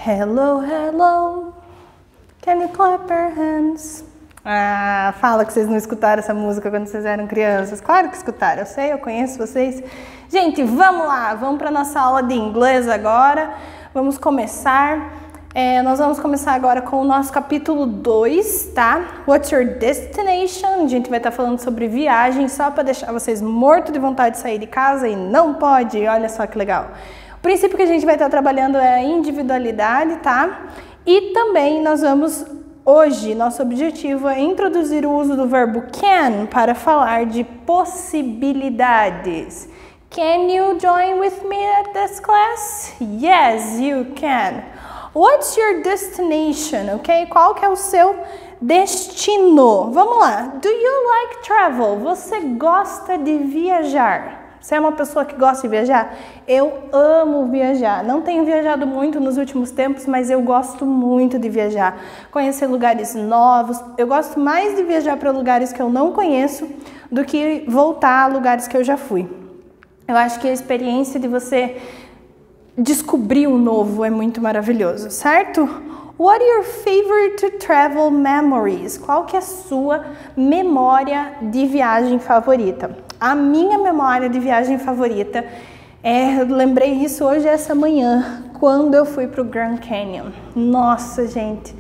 Hello, hello, can you clap your hands? Ah, fala que vocês não escutaram essa música quando vocês eram crianças. Claro que escutaram, eu sei, eu conheço vocês. Gente, vamos lá, vamos para nossa aula de inglês agora. Vamos começar. Nós vamos começar agora com o nosso capítulo 2, tá? What's your destination? A gente vai estar falando sobre viagem, só para deixar vocês mortos de vontade de sair de casa e não pode. Olha só que legal. O princípio que a gente vai estar trabalhando é a individualidade, tá? E também nós vamos, hoje, nosso objetivo é introduzir o uso do verbo can para falar de possibilidades. Can you join with me at this class? Yes, you can. What's your destination, ok? Qual que é o seu destino? Vamos lá. Do you like travel? Você gosta de viajar? Você é uma pessoa que gosta de viajar? Eu amo viajar. Não tenho viajado muito nos últimos tempos, mas eu gosto muito de viajar. Conhecer lugares novos. Eu gosto mais de viajar para lugares que eu não conheço do que voltar a lugares que eu já fui. Eu acho que a experiência de você descobrir o novo é muito maravilhoso, certo? What are your favorite travel memories? Qual que é a sua memória de viagem favorita? A minha memória de viagem favorita eu lembrei isso hoje, essa manhã, quando eu fui para o Grand Canyon. Nossa, gente,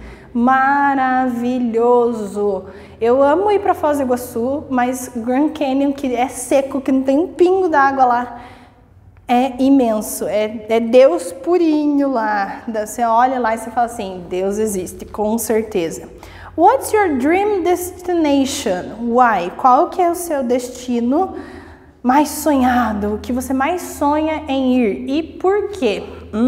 maravilhoso! Eu amo ir para Foz do Iguaçu, mas Grand Canyon, que é seco, que não tem um pingo d'água lá, é imenso, é Deus purinho lá. Você olha lá e você fala assim, Deus existe, com certeza. What's your dream destination? Why? Qual que é o seu destino mais sonhado? O que você mais sonha em ir? E por quê?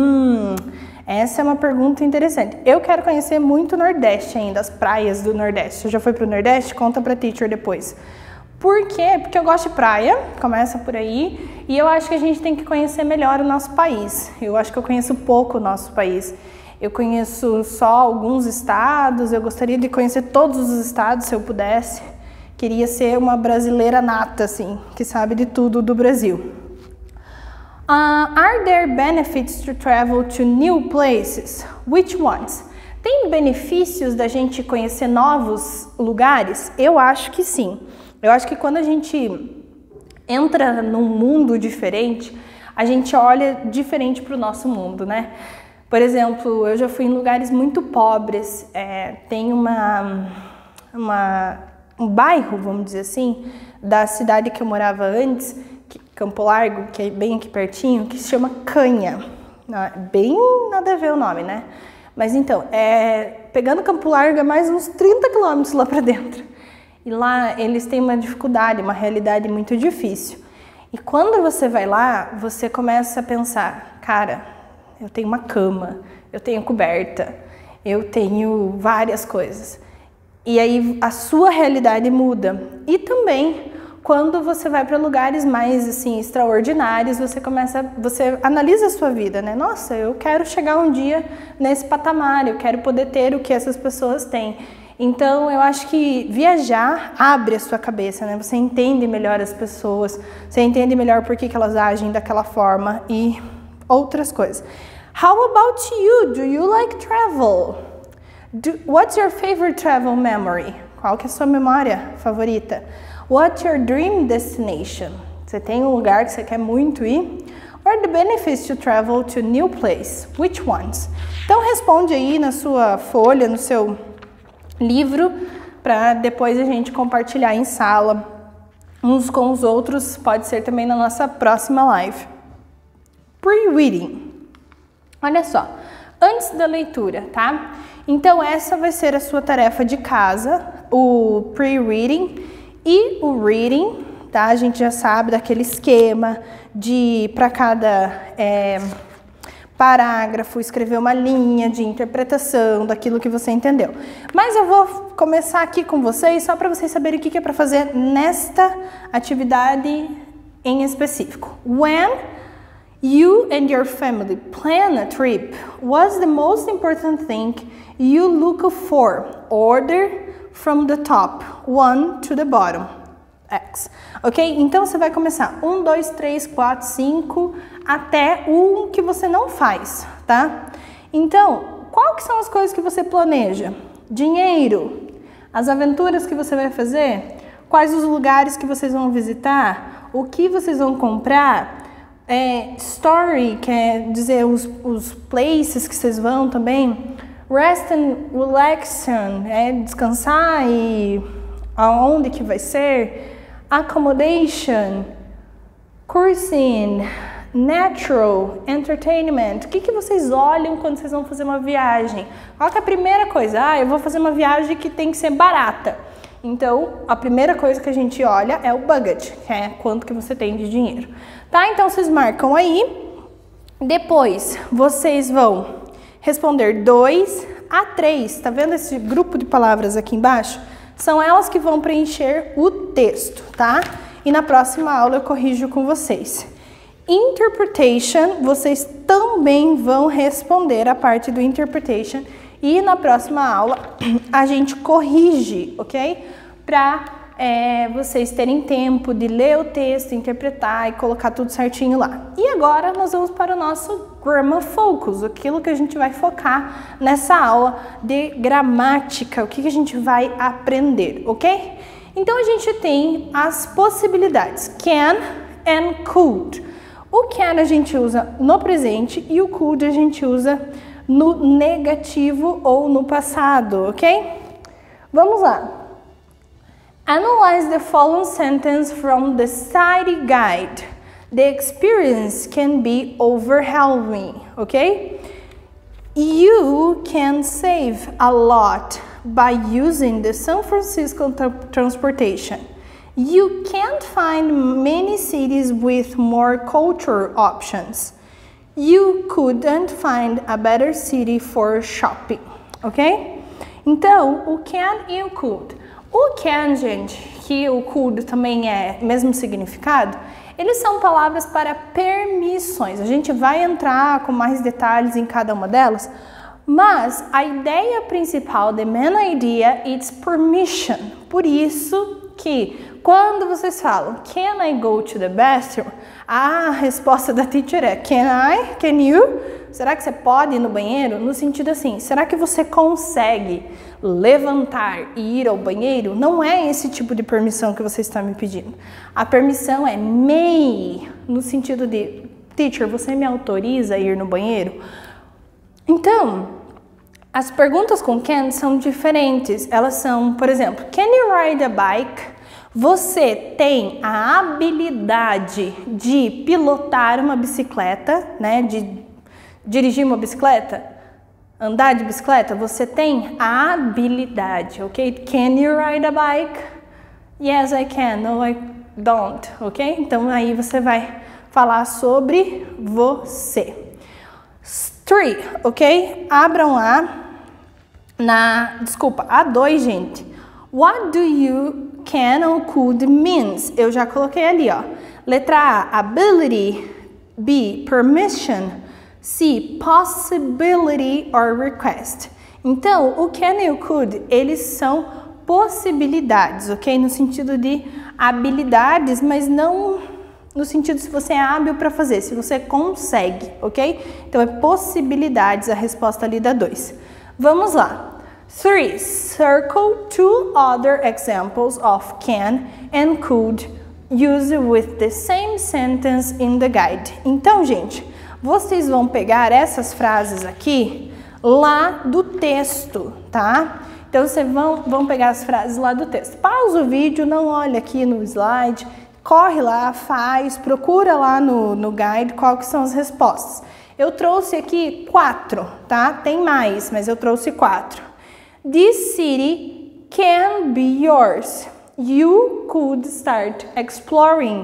Essa é uma pergunta interessante. Eu quero conhecer muito o Nordeste ainda, as praias do Nordeste. Você já foi para o Nordeste? Conta para a teacher depois. Por quê? Porque eu gosto de praia, começa por aí, e eu acho que a gente tem que conhecer melhor o nosso país. Eu acho que eu conheço pouco o nosso país. Eu conheço só alguns estados, eu gostaria de conhecer todos os estados se eu pudesse. Queria ser uma brasileira nata, assim, que sabe de tudo do Brasil. Are there benefits to travel to new places? Which ones? Tem benefícios da gente conhecer novos lugares? Eu acho que sim. Eu acho que quando a gente entra num mundo diferente, a gente olha diferente para o nosso mundo, né? Por exemplo, eu já fui em lugares muito pobres, tem um bairro, vamos dizer assim, da cidade que eu morava antes, Campo Largo, que é bem aqui pertinho, que se chama Canha. Bem nada a ver o nome, né? Mas então, pegando Campo Largo é mais uns 30 quilômetros lá para dentro. E lá eles têm uma dificuldade, uma realidade muito difícil. E quando você vai lá, você começa a pensar, cara, eu tenho uma cama, eu tenho coberta, eu tenho várias coisas. E aí a sua realidade muda. E também, quando você vai para lugares mais assim extraordinários, você analisa a sua vida, né? Nossa, eu quero chegar um dia nesse patamar, eu quero poder ter o que essas pessoas têm. Então, eu acho que viajar abre a sua cabeça, né? Você entende melhor as pessoas, você entende melhor por que elas agem daquela forma e outras coisas. How about you? Do you like travel? What's your favorite travel memory? Qual que é a sua memória favorita? What's your dream destination? Você tem um lugar que você quer muito ir? What are the benefits to travel to new place? Which ones? Então, responde aí na sua folha, no seu livro, para depois a gente compartilhar em sala, uns com os outros, pode ser também na nossa próxima live. Pre-reading. Olha só, antes da leitura, tá? Então essa vai ser a sua tarefa de casa, o pre-reading e o reading, tá? A gente já sabe daquele esquema de para cada parágrafo, escrever uma linha de interpretação daquilo que você entendeu. Mas eu vou começar aqui com vocês, só para vocês saberem o que é para fazer nesta atividade em específico. When you and your family plan a trip, what's the most important thing you look for? Order from the top, 1 to the bottom. X. Ok? Então você vai começar 1, 2, 3, 4, 5 até um que você não faz, tá? Então, qual que são as coisas que você planeja? Dinheiro, as aventuras que você vai fazer, quais os lugares que vocês vão visitar, o que vocês vão comprar, story, quer dizer os places que vocês vão também, rest and relaxation, descansar e aonde que vai ser, accommodation, cursing, natural, entertainment. O que vocês olham quando vocês vão fazer uma viagem? Qual que é a primeira coisa? Eu vou fazer uma viagem que tem que ser barata. Então, a primeira coisa que a gente olha é o budget, que é quanto que você tem de dinheiro. Tá? Então, vocês marcam aí. Depois, vocês vão responder 2 a 3. Tá vendo esse grupo de palavras aqui embaixo? São elas que vão preencher o texto, tá? E na próxima aula eu corrijo com vocês. Interpretation, vocês também vão responder a parte do interpretation e na próxima aula a gente corrige, ok? Para vocês terem tempo de ler o texto, interpretar e colocar tudo certinho lá. E agora nós vamos para o nosso Grammar Focus, aquilo que a gente vai focar nessa aula de gramática, o que a gente vai aprender, ok? Então a gente tem as possibilidades, can and could. O can a gente usa no presente e o could a gente usa no negativo ou no passado, ok? Vamos lá. Analyze the following sentence from the study guide. The experience can be overwhelming, ok? You can save a lot by using the San Francisco transportation. You can't find many cities with more cultural options. You couldn't find a better city for shopping, ok? Então, o can e o could. O can, gente, que o could também é mesmo significado, eles são palavras para permissões. A gente vai entrar com mais detalhes em cada uma delas, mas a ideia principal, the main idea, it's permission. Por isso que quando vocês falam, can I go to the bathroom? A resposta da teacher é, can I? Can you? Será que você pode ir no banheiro? No sentido assim, será que você consegue levantar e ir ao banheiro? Não é esse tipo de permissão que você está me pedindo. A permissão é may, no sentido de, teacher, você me autoriza a ir no banheiro? Então, as perguntas com can são diferentes. Elas são, por exemplo, can you ride a bike? Você tem a habilidade de pilotar uma bicicleta, né? De dirigir uma bicicleta? Andar de bicicleta? Você tem a habilidade, ok? Can you ride a bike? Yes, I can. No, I don't, ok? Então, aí você vai falar sobre você. 3, ok? Abram lá A2, gente. What do you can or could means? Eu já coloquei ali, ó. Letra A, ability. B, permission. C, possibility or request. Então, o can e o could, eles são possibilidades, ok? No sentido de habilidades, mas não no sentido se você é hábil para fazer, se você consegue, ok? Então, é possibilidades a resposta ali da 2. Vamos lá. 3. Circle 2 other examples of can and could used with the same sentence in the guide. Então, gente, vocês vão pegar essas frases aqui lá do texto, tá? Então, vocês vão pegar as frases lá do texto. Pausa o vídeo, não olha aqui no slide, corre lá, faz, procura lá no guide qual que são as respostas. Eu trouxe aqui 4, tá? Tem mais, mas eu trouxe 4. This city can be yours. You could start exploring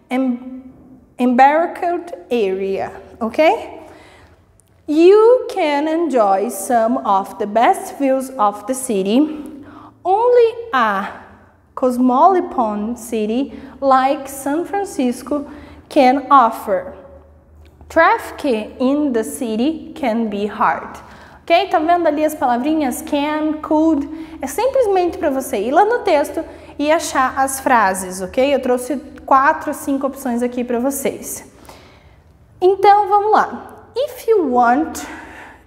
embarked area, okay? You can enjoy some of the best views of the city. Only a cosmopolitan city like San Francisco can offer. Traffic in the city can be hard. Ok? Tá vendo ali as palavrinhas can, could? É simplesmente para você ir lá no texto e achar as frases, ok? Eu trouxe 4 ou 5 opções aqui para vocês. Então, vamos lá. If you want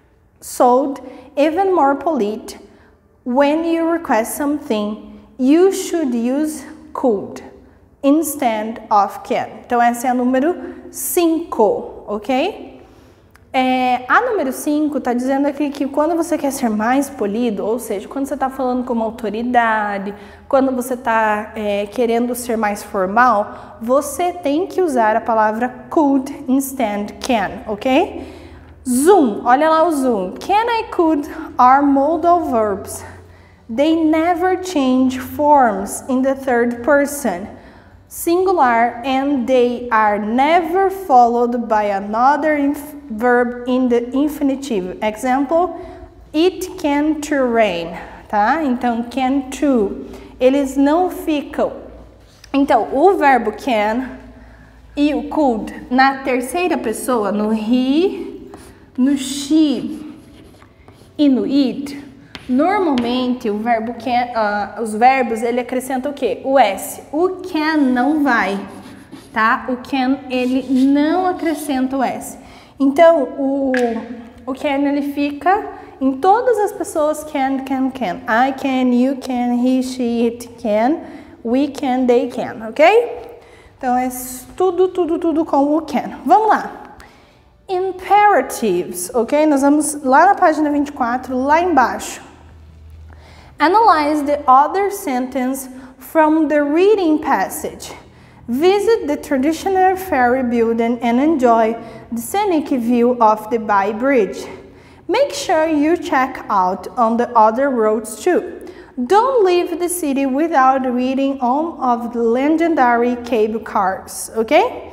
sold, even more polite. When you request something, you should use could instead of can. Então, essa é a número 5, ok? A número 5 está dizendo aqui que quando você quer ser mais polido, ou seja, quando você está falando com uma autoridade, quando você está querendo ser mais formal, você tem que usar a palavra could instead can, ok? Zoom, olha lá o zoom. Can I could are modal verbs. They never change forms in the third person. Singular, and they are never followed by another verb in the infinitive. Example, it can to rain, tá? Então, can to, eles não ficam. Então, o verbo can e o could na terceira pessoa, no he, no she e no it, normalmente o verbo can, os verbos, ele acrescenta o quê? O S. O can não vai, tá? O can, ele não acrescenta o S. Então, o can, ele fica em todas as pessoas can. I can, you can, he, she, it can, we can, they can, ok? Então, é tudo com o can. Vamos lá. Imperatives, ok? Nós vamos lá na página 24, lá embaixo. Analyze the other sentence from the reading passage. Visit the traditional ferry building and enjoy the scenic view of the Bay Bridge. Make sure you check out on the other roads too. Don't leave the city without reading all of the legendary cable cars, okay?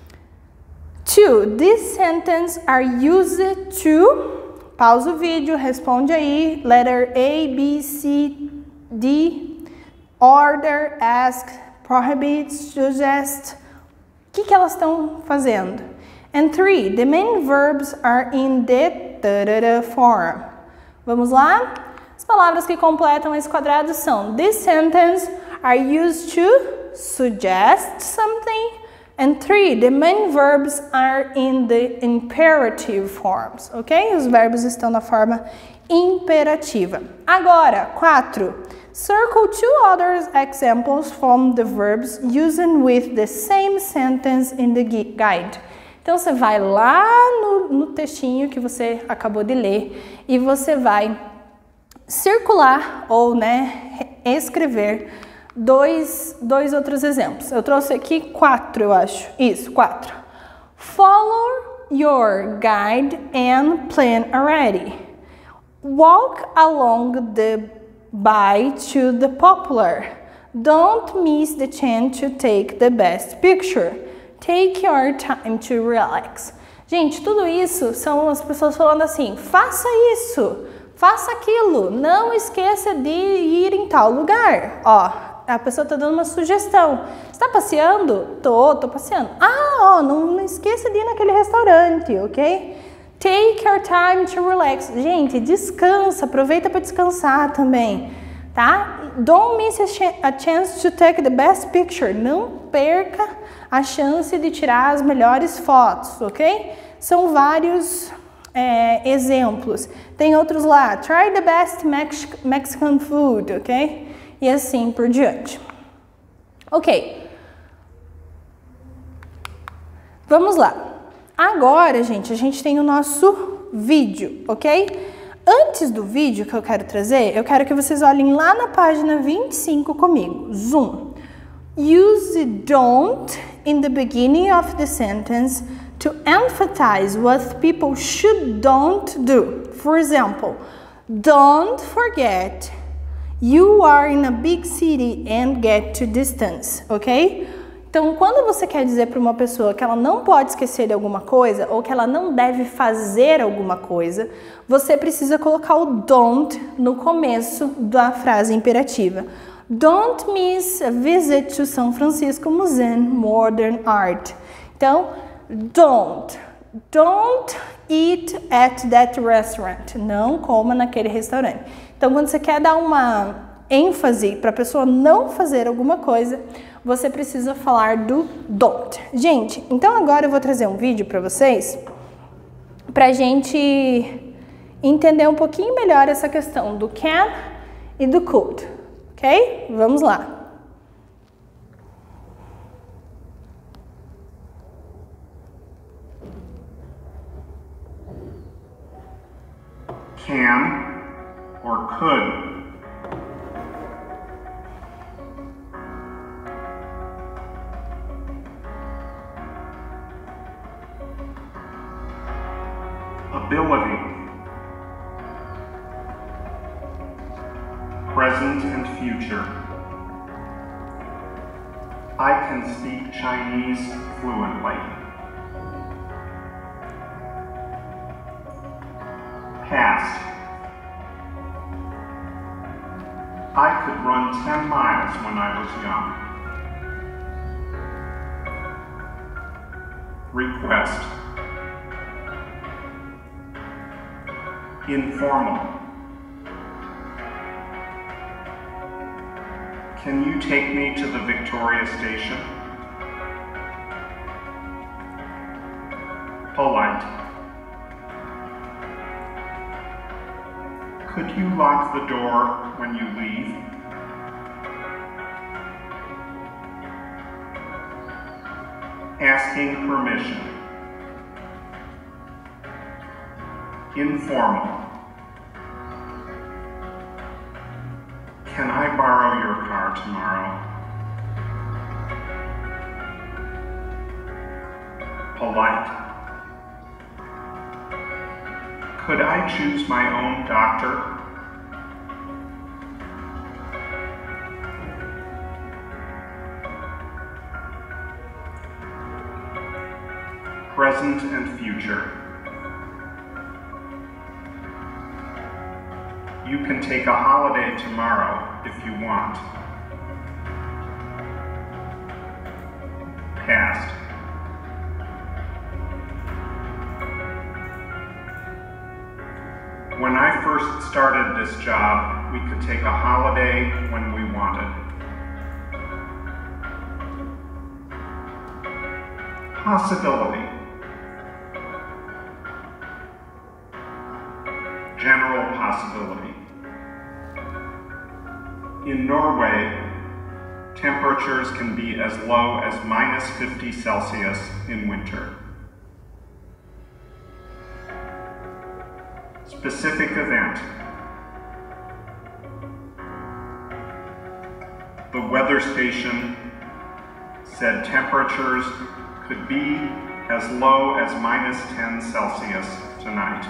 2. These sentences are used to... Pausa o vídeo, responde aí. Letter A, B, C, D. Order, ask, prohibit, suggest. O que elas estão fazendo? And 3. The main verbs are in the form. Vamos lá? As palavras que completam esse quadrado são: These sentences are used to suggest something. And 3, the main verbs are in the imperative forms, ok? Os verbos estão na forma imperativa. Agora, 4. Circle 2 other examples from the verbs using with the same sentence in the guide. Então, você vai lá no textinho que você acabou de ler e você vai circular ou, escrever dois outros exemplos. Eu trouxe aqui 4, eu acho. Isso, 4. Follow your guide and plan already. Walk along the bay to the poplar. Don't miss the chance to take the best picture. Take your time to relax. Gente, tudo isso são as pessoas falando assim: faça isso, faça aquilo, não esqueça de ir em tal lugar. Ó, a pessoa está dando uma sugestão. Está passeando? Tô passeando. Não esqueça de ir naquele restaurante, ok? Take your time to relax. Gente, descansa, aproveita para descansar também, tá? Don't miss a chance to take the best picture. Não perca a chance de tirar as melhores fotos, ok? São vários exemplos. Tem outros lá. Try the best Mexican food, ok? E assim por diante. Ok. Vamos lá. Agora, gente, a gente tem o nosso vídeo, ok? Antes do vídeo que eu quero trazer, eu quero que vocês olhem lá na página 25 comigo. Zoom. Use don't in the beginning of the sentence to emphasize what people should don't do. For example, don't forget you are in a big city and get to distance, ok? Então, quando você quer dizer para uma pessoa que ela não pode esquecer de alguma coisa ou que ela não deve fazer alguma coisa, você precisa colocar o don't no começo da frase imperativa. Don't miss a visit to São Francisco Museum Modern Art. Então, don't eat at that restaurant. Não coma naquele restaurante. Então, quando você quer dar uma ênfase para a pessoa não fazer alguma coisa, você precisa falar do don't. Gente, então agora eu vou trazer um vídeo para vocês, para a gente entender um pouquinho melhor essa questão do can e do could, ok? Vamos lá. Can or could. Ability. Present and future. I can speak Chinese fluently. Past. I could run 10 miles when I was young. Request. Informal. Can you take me to the Victoria Station? Polite. Could you lock the door when you leave? Asking permission. Informal. Can I borrow your car tomorrow? Polite. Could I choose my own doctor? Present and future. You can take a holiday tomorrow if you want. Past. When I first started this job, we could take a holiday when we wanted. Possibility. General possibility. In Norway, temperatures can be as low as -50 Celsius in winter. Specific event. The weather station said temperatures could be as low as -10 Celsius tonight.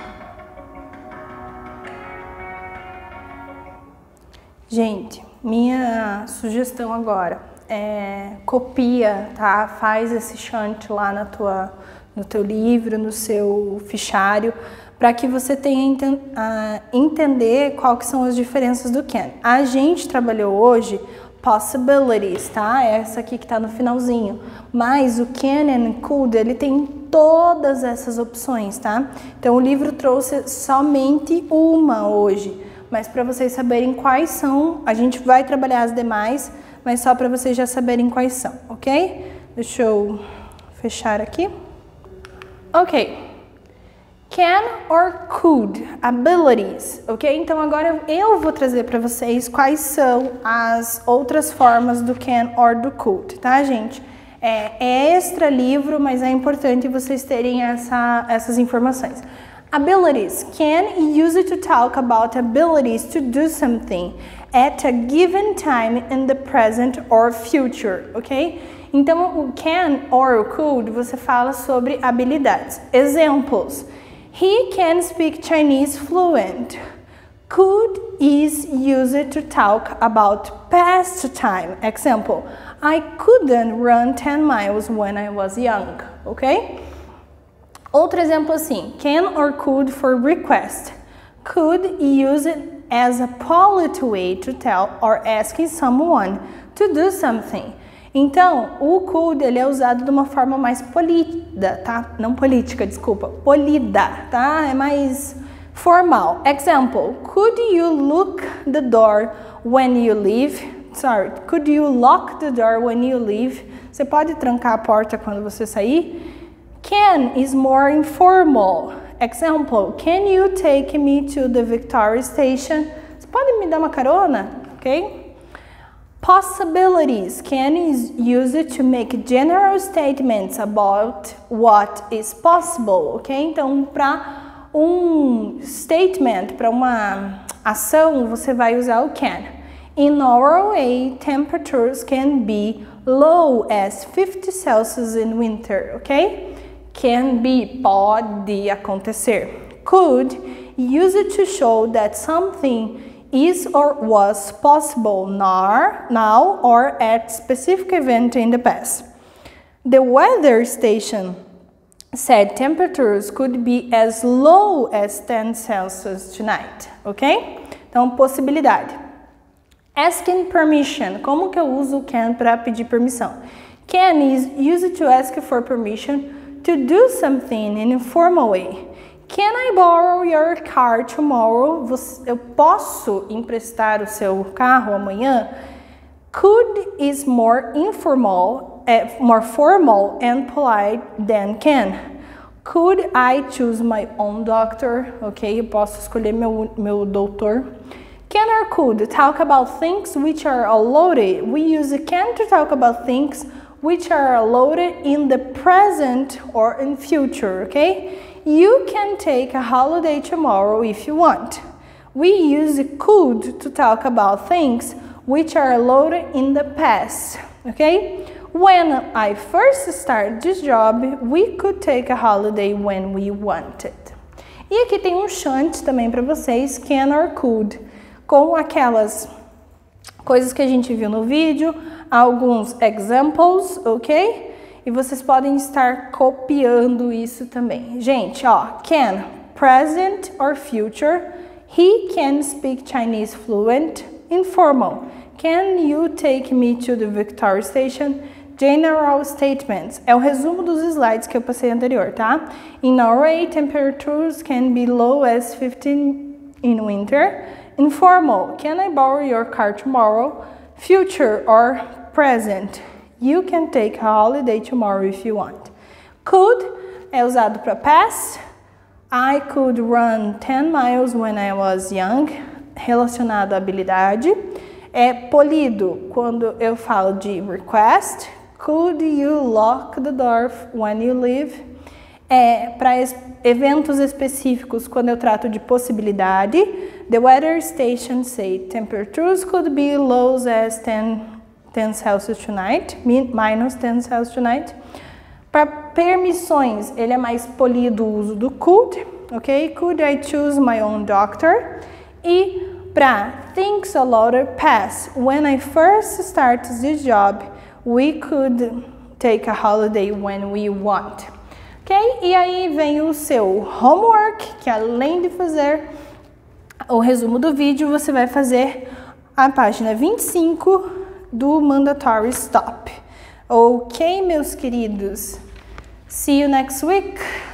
Gente, minha sugestão agora é copia, tá? Faz esse shunt lá no teu livro, no seu fichário, para que você tenha entender qual que são as diferenças do can. A gente trabalhou hoje possibilities, tá? Essa aqui que tá no finalzinho. Mas o can and could, ele tem todas essas opções, tá? Então o livro trouxe somente uma hoje. Mas para vocês saberem quais são, a gente vai trabalhar as demais, mas só para vocês já saberem quais são, ok? Deixa eu fechar aqui. Ok. Can or could, abilities, ok? Então agora eu vou trazer para vocês quais são as outras formas do can or do could, tá, gente? É extra livro, mas é importante vocês terem essas informações. Abilities. Can use it to talk about abilities to do something at a given time in the present or future, ok? Então, o can or o could, você fala sobre habilidades. Exemplos. He can speak Chinese fluent. Could is used to talk about past time. Example. I couldn't run 10 miles when I was young, ok? Outro exemplo assim, can or could for request. Could use it as a polite way to tell or asking someone to do something. Então, o could, ele é usado de uma forma mais polida, tá? Não política, desculpa, polida, tá? É mais formal. Example, could you lock the door when you leave? Sorry, could you lock the door when you leave? Você pode trancar a porta quando você sair? Can is more informal. example, can you take me to the Victoria Station? Você pode me dar uma carona? Ok? Possibilities can is used to make general statements about what is possible, ok? Então, para um statement, para uma ação, você vai usar o can. In Norway, temperatures can be low as 50 Celsius in winter, ok? Can be, pode acontecer. Could, used to show that something is or was possible now or at specific event in the past. The weather station said temperatures could be as low as 10 Celsius tonight, ok? Então, possibilidade. Asking permission. Como que eu uso o can para pedir permissão? Can is used to ask for permission to do something in an informal way. Can I borrow your car tomorrow? Eu posso emprestar o seu carro amanhã? Could is more informal, more formal and polite than can. Could I choose my own doctor? Ok, eu posso escolher meu doutor. Can or could talk about things which are allowed. We use can to talk about things which are allowed in the present or in future, okay? You can take a holiday tomorrow if you want. We use could to talk about things which are allowed in the past, okay? When I first started this job, we could take a holiday when we wanted. E aqui tem um shunt também para vocês, can or could, com aquelas coisas que a gente viu no vídeo, alguns examples, ok? E vocês podem estar copiando isso também. Gente, ó, can, present or future. He can speak Chinese fluent. Informal. Can you take me to the Victoria Station? General statements. É o resumo dos slides que eu passei anterior, tá? In Norway, temperatures can be low as 15 in winter. Informal. Can I borrow your car tomorrow? Future or present. You can take a holiday tomorrow if you want. Could é usado para past. I could run 10 miles when I was young. Relacionado à habilidade. É polido quando eu falo de request. Could you lock the door when you leave? É para eventos específicos quando eu trato de possibilidade. The weather station say temperatures could be low as 10 Celsius tonight, minus 10 Celsius tonight. Para permissões, ele é mais polido o uso do could, ok? Could I choose my own doctor? E para things allowed pass, when I first started this job, we could take a holiday when we want. Ok? E aí vem o seu homework, que além de fazer o resumo do vídeo, você vai fazer a página 25 do Mandatory Stop. Ok, meus queridos? See you next week.